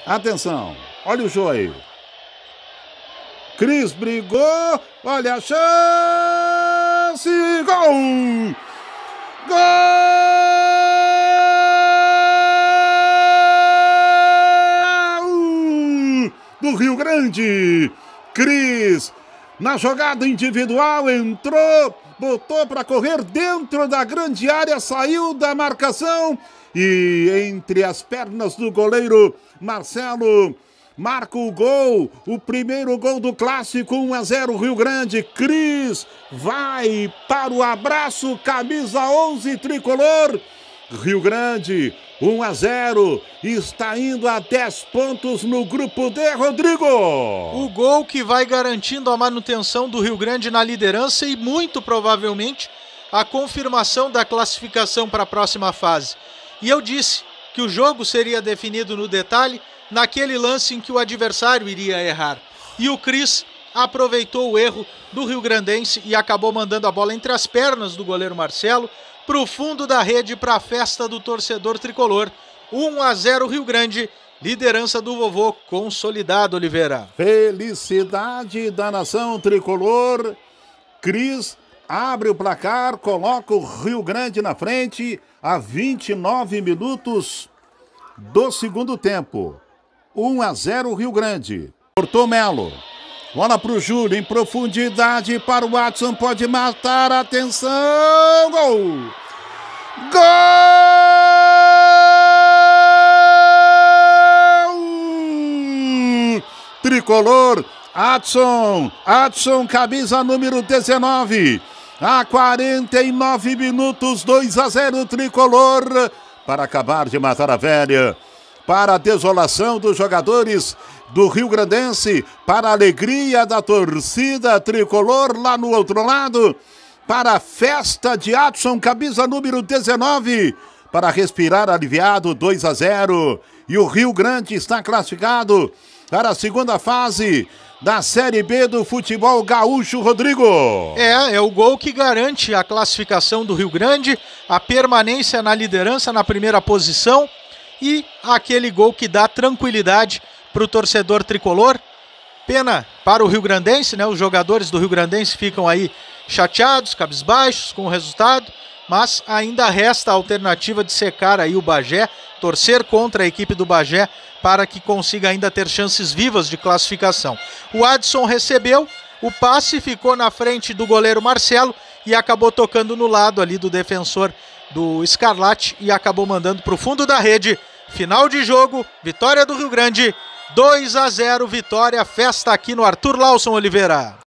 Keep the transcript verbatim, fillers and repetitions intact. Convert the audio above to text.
Atenção, olha o jogo aí. Cris brigou, olha a chance, gol! Gol! Do Rio Grande, Cris, na jogada individual, entrou, botou para correr dentro da grande área, saiu da marcação e entre as pernas do goleiro Marcelo marca o gol, o primeiro gol do clássico, um a zero Rio Grande. Cris vai para o abraço, camisa onze tricolor. Rio Grande, um a zero, está indo a dez pontos no grupo D, Rodrigo. O gol que vai garantindo a manutenção do Rio Grande na liderança e muito provavelmente a confirmação da classificação para a próxima fase. E eu disse que o jogo seria definido no detalhe naquele lance em que o adversário iria errar. E o Cris aproveitou o erro do rio-grandense e acabou mandando a bola entre as pernas do goleiro Marcelo para o fundo da rede, para a festa do torcedor tricolor. um a zero Rio Grande, liderança do vovô consolidado, Oliveira. Felicidade da nação tricolor. Cris abre o placar, coloca o Rio Grande na frente a vinte e nove minutos do segundo tempo. um a zero Rio Grande. Cortou Melo. Bola para o Júlio, em profundidade para o Watson, pode matar, atenção, gol! Gol! Tricolor, Adson, Adson, camisa número dezenove, a quarenta e nove minutos, dois a zero Tricolor, para acabar de matar a velha. Para a desolação dos jogadores do Rio Grandense, para a alegria da torcida tricolor lá no outro lado, para a festa de Adson, camisa número dezenove, para respirar aliviado, dois a zero. E o Rio Grande está classificado para a segunda fase da Série B do futebol gaúcho, Rodrigo. É, é o gol que garante a classificação do Rio Grande, a permanência na liderança, na primeira posição, e aquele gol que dá tranquilidade para o torcedor tricolor. Pena para o Rio Grandense, né? Os jogadores do Rio Grandense ficam aí chateados, cabisbaixos com o resultado, mas ainda resta a alternativa de secar aí o Bagé, torcer contra a equipe do Bagé para que consiga ainda ter chances vivas de classificação. O Adson recebeu, o passe ficou na frente do goleiro Marcelo e acabou tocando no lado ali do defensor do Scarlatti e acabou mandando para o fundo da rede. Final de jogo, vitória do Rio Grande, dois a zero, vitória, festa aqui no Arthur Lawson, Oliveira.